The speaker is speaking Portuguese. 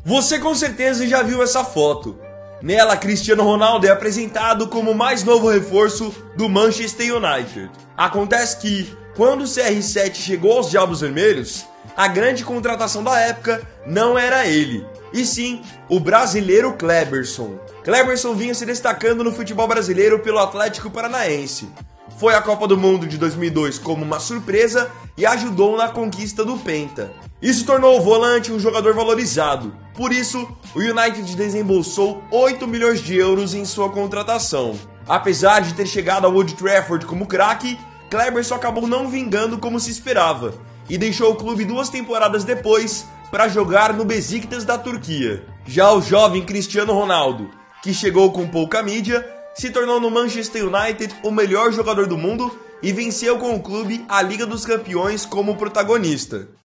Você com certeza já viu essa foto. Nela, Cristiano Ronaldo é apresentado como o mais novo reforço do Manchester United. Acontece que, quando o CR7 chegou aos Diabos Vermelhos, a grande contratação da época não era ele, e sim o brasileiro Kleberson. Kleberson vinha se destacando no futebol brasileiro pelo Atlético Paranaense. Foi à Copa do Mundo de 2002 como uma surpresa e ajudou na conquista do Penta. Isso tornou o volante um jogador valorizado. Por isso, o United desembolsou 8 milhões de euros em sua contratação. Apesar de ter chegado ao Old Trafford como craque, Kleberson acabou não vingando como se esperava e deixou o clube 2 temporadas depois para jogar no Besiktas da Turquia. Já o jovem Cristiano Ronaldo, que chegou com pouca mídia, se tornou no Manchester United o melhor jogador do mundo e venceu com o clube a Liga dos Campeões como protagonista.